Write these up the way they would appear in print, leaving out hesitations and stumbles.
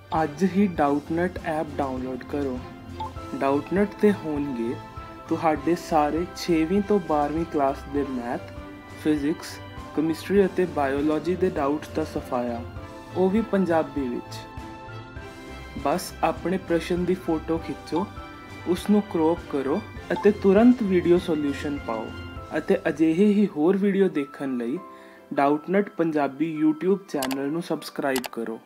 ਅੱਜ ਹੀ Doubtnut app download ਕਰੋ। ਡਾਊਟਨਟ ਤੇ ਹੋਣਗੇ ਤੁਹਾਡੇ ਸਾਰੇ 6ਵੀਂ ਤੋਂ 12ਵੀਂ ਕਲਾਸ ਦੇ ਮੈਥ, ਫਿਜ਼ਿਕਸ, ਕੈਮਿਸਟਰੀ ਅਤੇ ਬਾਇਓਲੋਜੀ ਦੇ ਡਾਊਟਸ ਦਾ ਸਫਾਇਆ, ਉਹ ਵੀ ਪੰਜਾਬੀ ਵਿੱਚ। ਬਸ ਆਪਣੇ ਪ੍ਰਸ਼ਨ ਦੀ ਫੋਟੋ ਖਿੱਚੋ, ਉਸ ਨੂੰ ਕ੍ਰੌਪ ਕਰੋ ਅਤੇ ਤੁਰੰਤ ਵੀਡੀਓ ਸੋਲਿਊਸ਼ਨ ਪਾਓ। ਅਤੇ ਅਜਿਹੇ ਹੀ ਹੋਰ ਵੀਡੀਓ ਦੇਖਣ ਲਈ ਡਾਊਟਨਟ ਪੰਜਾਬੀ YouTube ਚੈਨਲ ਨੂੰ ਸਬਸਕ੍ਰਾਈਬ ਕਰੋ।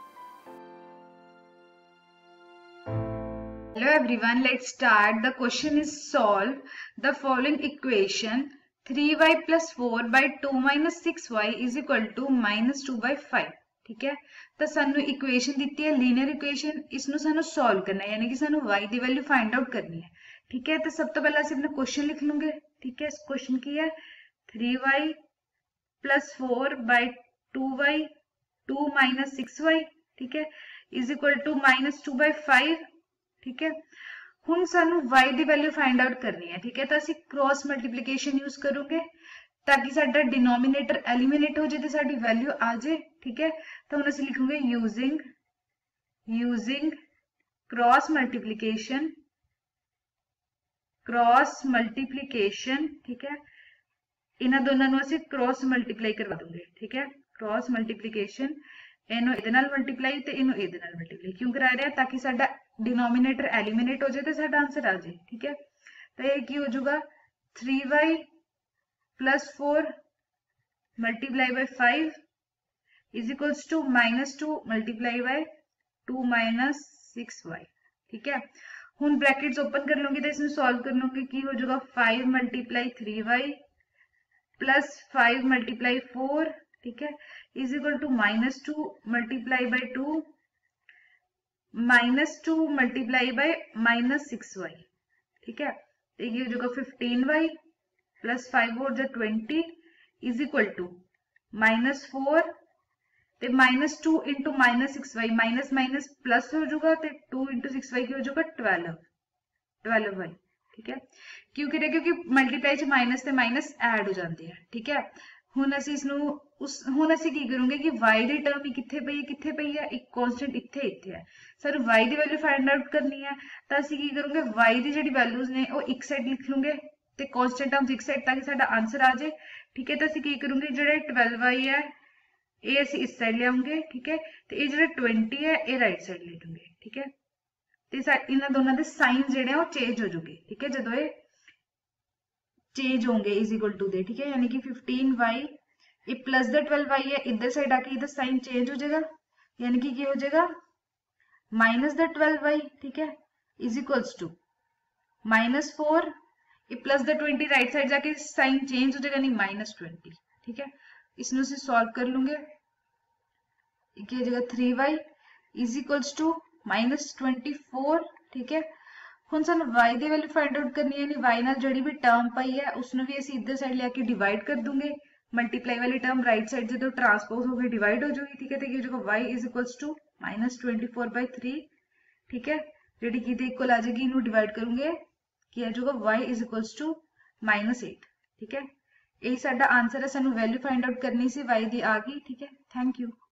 Hello everyone, let's start. The question is solve the following equation 3y plus 4 by 2 minus 6y is equal to minus 2 by 5। ठीक है, तो सानू इक्वेशन दी है लीनियर इक्वेशन, इसनू सानू सॉल्व करना है, यानी कि सानू y की वैल्यू फाइंड आउट करनी है। ठीक है, तो सब तो पहले असं अपना क्वेश्चन लिख लूंगे। ठीक है, क्वेश्चन की है 3y plus 4 by 2y 2 minus 6y, ठीक है, is equal to minus 2 by 5। ठीक है, हुण सानू y की वैल्यू फाइंड आउट करनी है। ठीक है, तो असीं क्रॉस मल्टीप्लीकेशन यूज करोगे ताकि साडा डिनोमिनेटर एलिमिनेट हो जाए तो साडी वैल्यू आ जाए। ठीक है, तो हुण असीं लिखोगे यूजिंग क्रॉस मल्टीप्लीकेशन। ठीक है, इन्हां दोनों नूं असीं क्रॉस मल्टीप्लाई करवा दूंगे। ठीक है, क्रॉस मल्टीप्लीकेशन, इनू इहदे नाल मल्टीप्लाई ते इनू इहदे नाल मल्टीप्लाई क्यों करा रहे हैं, ताकि साडा डिनोमिनेटर एलिमिनेट हो जाए तो साडा आंसर आ जाए। ठीक है, तो ये की हो जाएगा 3y plus 4 multiply by 5 is equals to -2 multiply by 2 minus 6y। ठीक है, हुण ब्रैकेट्स ओपन कर लूंगी तो इसमें सॉल्व कर लूंगी, की हो जाएगा 5 मल्टीप्लाई 3y प्लस 5 मल्टीप्लाई 4, ठीक है, is equal to -2 multiply by 2 -2 multiply by -6y। ठीक है, ये हो जाएगा 15y प्लस 5 और 20 इज इक्वल टू -4 ते -2 into -6y, minus minus plus हो जाएगा तो 2 इंटू 6y की हो जाएगा 12y। ठीक है, क्योंकि मल्टीप्लाई च माइनस ते माइनस ऐड हो जाते हैं। ठीक है, हुण असीं की करूंगे कि y दी टर्म ही कित्थे पई है, एक कांस्टेंट इत्थे है, सानू y दी वैल्यू फाइंड आउट करनी है। तो असीं की करूंगे y दी जिहड़ी वैल्यूज ने वो एक साइड लिख लूंगे ते कांस्टेंट टर्म्स एक साइड, ताकि साडा आंसर आ जाए। ठीक है, तो असीं की करूंगे जिहड़ा 12y है ये असीं इस साइड ले आऊंगे। ठीक है, तो ये जिहड़ा 20 है ये राइट साइड ले जाऊंगे। ठीक है, तो इन्हां दोनों दे साइन जिहड़े वो चेंज हो जाऊंगे। ठीक है, जदों ये चेंज होंगे इज इक्वल टू दे। ठीक है, यानी कि 15y ये प्लस द 12y है, इधर साइड आके इधर साइन चेंज हो जाएगा, यानी कि हो जाएगा माइनस द 12y। ठीक है, इज इक्वल्स टू -4 ये प्लस द 20 राइट साइड जाके साइन चेंज हो जाएगा, नहीं -20। ठीक है, इसमें से सॉल्व कर लूंगे, ये हो जाएगा 3y इज इक्वल्स टू -24। ठीक है, हुण सानू y दी वैल्यू फाइंड आउट करनी है, नहीं y नाल जिहड़ी भी टर्म पई है उसनू भी असीं इधर साइड लेके डिवाइड कर दूंगे। मल्टीप्लाई वाली टर्म राइट साइड जो ट्रांसपोज होकर डिवाइड हो जाएगी। ठीक है, तो ये जो y इज इक्वल्स टू -24/3। ठीक है, जी की इक्वल आ जाएगी, इनू डिवाइड करूंगे कि आ जाएगा y इज इक्वल्स टू -8। ठीक है, यही साडा आंसर है, सानू वैल्यू फाइंड आउट करनी सी y दी आ गई। ठीक है, थैंक यू।